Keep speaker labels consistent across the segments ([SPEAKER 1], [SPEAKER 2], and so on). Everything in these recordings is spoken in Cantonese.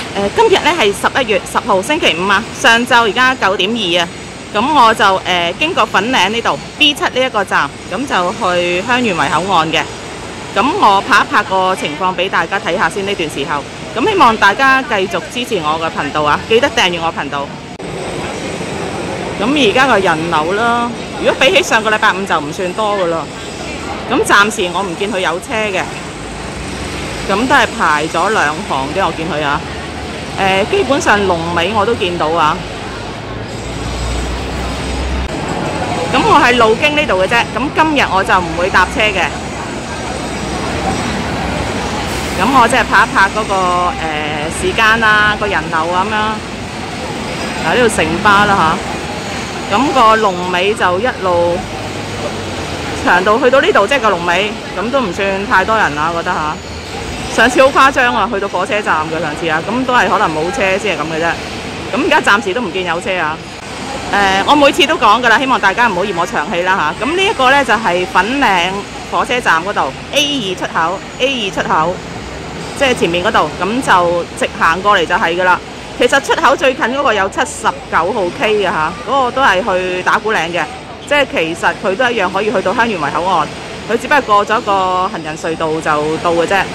[SPEAKER 1] 今日咧係11月10號星期五啊，上晝而家9:02啊。咁我就經過粉嶺呢度 B7呢一個站，咁就去香園圍口岸嘅。咁我拍一拍個情況俾大家睇下先呢段時候。咁希望大家繼續支持我嘅頻道啊，記得訂閱我頻道。咁而家個人流啦，如果比起上個禮拜五就唔算多噶啦。咁暫時我唔見佢有車嘅，咁都係排咗2行嘅，我見佢啊。基本上龍尾我都見到啊。咁我係路經呢度嘅啫，咁今日我就唔會搭車嘅。咁我即係拍一拍嗰個時間啊，個人流咁樣。嗱，呢度城巴啦嚇，咁個龍尾就一路長到去到呢度，即係個龍尾，咁都唔算太多人啦，我覺得嚇。上次好誇張啊，去到火車站嘅上次啊，咁都係可能冇車先係咁嘅啫。咁而家暫時都唔見有車啊。我每次都講㗎啦，希望大家唔好嫌我長氣啦嚇。咁呢一個呢，就係粉嶺火車站嗰度 A2 出口，即係前面嗰度，咁就直行過嚟就係㗎啦。其實出口最近嗰個有79號 K 嘅嚇，嗰個都係去打鼓嶺嘅，即係其實佢都一樣可以去到香園圍口岸，佢只不過過咗一個行人隧道就到嘅啫。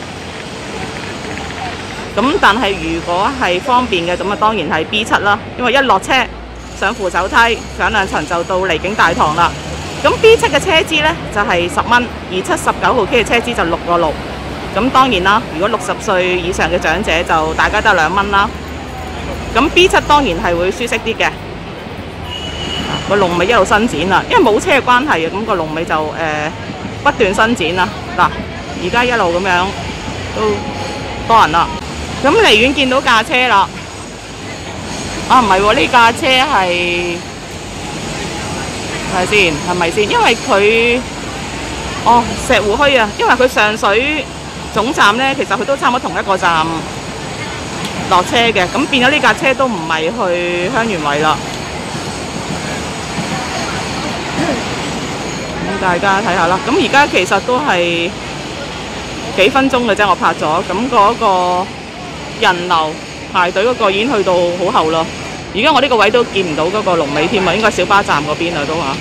[SPEAKER 1] 咁但係如果係方便嘅，咁啊當然係 B7啦，因為一落車上扶手梯上2層就到離境大堂啦。咁 B7嘅車資呢就係10蚊，而79號 K 嘅車資就6個6。咁當然啦，如果60歲以上嘅長者就大家得2蚊啦。咁 B7 當然係會舒適啲嘅。個龍尾一路伸展啦，因為冇車嘅關係啊，咁個龍尾就不斷伸展啦。嗱，而家一路咁樣都多人啦。咁離遠見到架車啦。啊，唔係喎，呢架車係睇下先，係咪先？因為佢石湖墟啊，因為佢上水總站呢，其實佢都差唔多同一個站落車嘅，咁變咗呢架車都唔係去香園圍啦。咁大家睇下啦。咁而家其實都係幾分鐘嘅啫，我拍咗。咁嗰個人流排隊嗰個已經去到好後咯。而家我呢個位都見唔到嗰個龍尾添啊，應該小巴站嗰邊啊都嚇。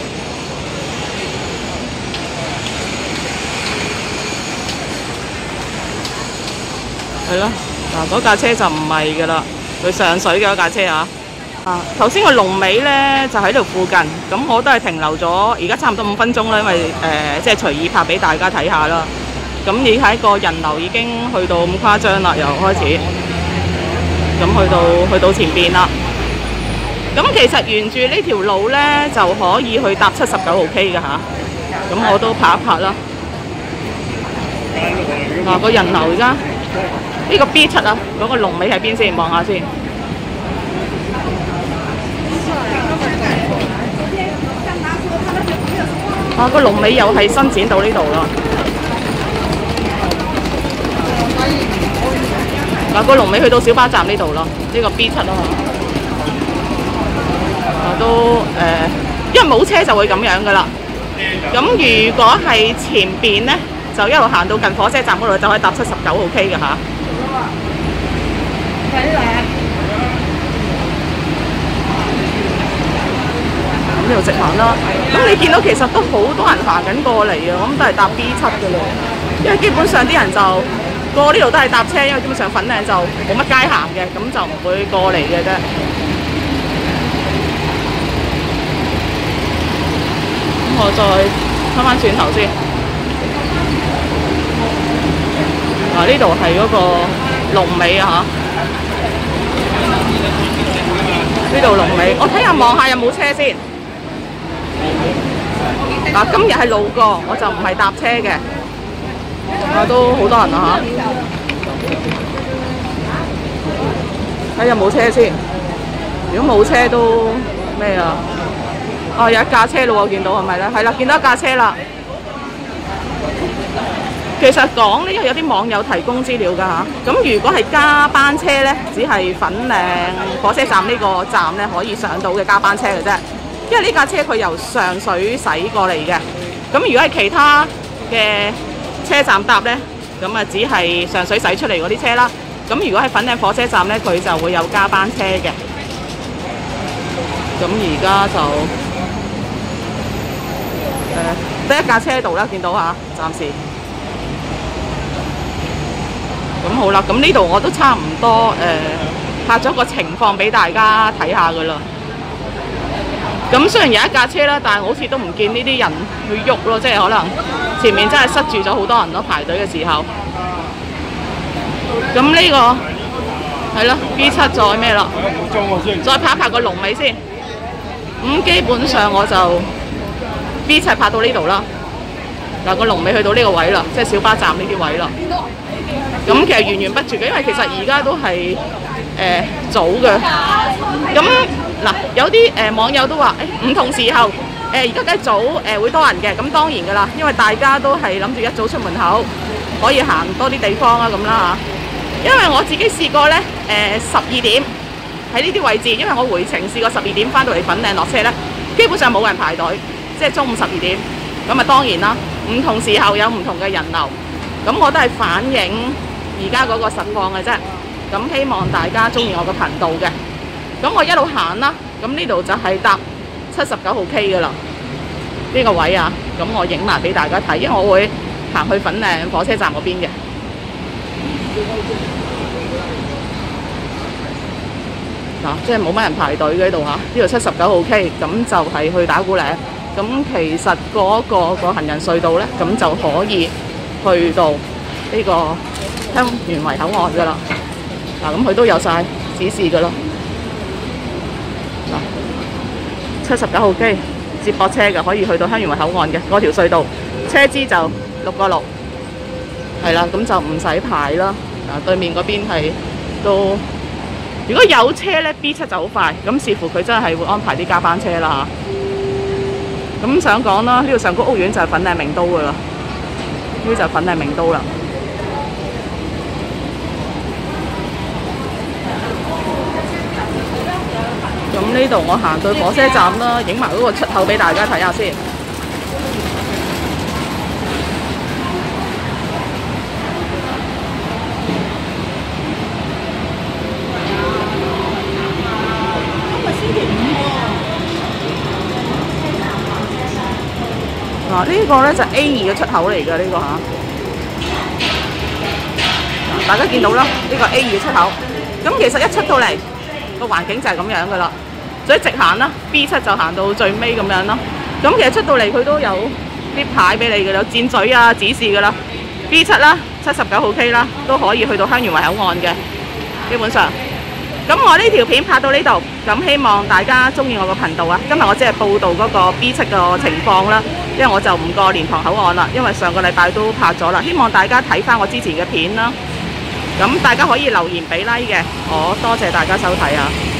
[SPEAKER 1] 係咯，嗱，嗰架車就唔係㗎啦，佢上水嘅嗰架車啊。頭先個龍尾呢就喺度附近，咁我都係停留咗，而家差唔多5分鐘啦，因為即係隨意拍俾大家睇下啦。咁你睇個人流已經去到咁誇張啦，又開始，咁去到前邊啦。咁其實沿住呢條路呢就可以去搭79號 K 㗎嚇。咁我都拍一拍啦。嗱，個人流而家呢個 B7啊，嗰個龍尾喺邊先？望下先。個龍尾又係伸展到呢度啦。嗱，個龍尾去到小巴站呢度咯，呢個 B7啊嘛。都因為冇車就會咁樣噶啦。咁如果係前邊呢，就一路行到近火車站嗰度，就可以搭79號 K 嘅嚇。呢度直行啦。咁你見到其實都好多人行緊過嚟啊，咁都係搭 B7嘅咯。因為基本上啲人就過呢度都係搭車，因為基本上粉嶺就冇乜街行嘅，咁就唔會過嚟嘅啫。咁我再翻返轉頭先。嗱，呢度係嗰個龍尾啊嚇。呢度龍尾，我睇下望下有冇車先。嗱，今日係路過，我就唔係搭車嘅。都好多人啊嚇，睇有冇車先。如果冇車都咩啊？有一架車咯，我見到係咪咧？係啦，見到一架車啦。其實講呢，因為有啲網友提供資料㗎嚇。咁如果係加班車咧，只係粉嶺火車站呢個站咧可以上到嘅加班車嘅啫。因為呢架車佢由上水駛過嚟嘅。咁如果係其他嘅車站搭呢，咁啊只係上水駛出嚟嗰啲車啦。 咁如果喺粉嶺火車站咧，佢就會有加班車嘅。咁而家就得一架車喺度啦，見到嚇，暫時。咁好啦，咁呢度我都差唔多拍咗個情況俾大家睇下噶啦。咁雖然有一架車啦，但係好似都唔見呢啲人去喐咯，即係可能前面真係塞住咗好多人咯，排隊嘅時候。咁呢個係咯 B7 再咩啦？再拍一拍個龍尾先。咁基本上我就 B7 拍到呢度啦。嗱，個龍尾去到呢個位啦，即係小巴站呢啲位啦。咁其實源源不絕嘅，因為其實而家都係早嘅。咁嗱，有啲網友都話唔同時候而家梗係早會多人嘅。咁當然㗎啦，因為大家都係諗住一早出門口，可以行多啲地方啊咁啦嚇。因為我自己試過咧12點喺呢啲位置，因為我回程試過12點翻到嚟粉嶺落車咧，基本上冇人排隊，即係中午12點。咁啊當然啦，唔同時候有唔同嘅人流。咁我都係反映而家嗰個實況嘅啫。咁希望大家中意我個頻道嘅。咁我一路行啦，咁呢度就係搭79號 K 㗎啦。呢個位啊，咁我影埋俾大家睇，因為我會行去粉嶺火車站嗰邊嘅。嗱，即係冇乜人排隊嘅呢度嚇，呢度79號 K， 咁就係去打鼓嶺。咁其實嗰個行人隧道咧，咁就可以去到呢個香園圍口岸㗎啦。嗱，咁佢都有晒指示㗎啦。嗱，79號機接駁車嘅，可以去到香園圍口岸嘅嗰條隧道，車資就6個6，係啦，咁就唔使排啦。嗱，對面嗰邊係都，如果有車咧 B7 就好快，咁視乎佢真係會安排啲加班車啦嚇。咁想講啦，呢度上高屋苑就係粉嶺名都㗎啦，呢就係粉嶺名都啦。咁呢度我行到火車站啦，影埋嗰個出口俾大家睇下先。嗱，呢個咧就 A2 嘅出口嚟㗎，呢個嚇。大家見到啦，呢個 A2 出口。咁其實一出到嚟個環境就係咁樣㗎啦。所以直行啦 ，B7 就行到最尾咁樣咯。咁其實出到嚟佢都有啲牌俾你㗎啦，箭嘴啊指示㗎啦。B7 啦，79號 K 啦，都可以去到香園圍口岸嘅，基本上。咁我呢條片拍到呢度，咁希望大家中意我個頻道啊！今日我只係報道嗰個 B7 個情況啦，因為我就唔過蓮塘口岸啦，因為上個禮拜都拍咗啦。希望大家睇翻我之前嘅片啦，咁大家可以留言俾 like 嘅，我多謝大家收睇啊！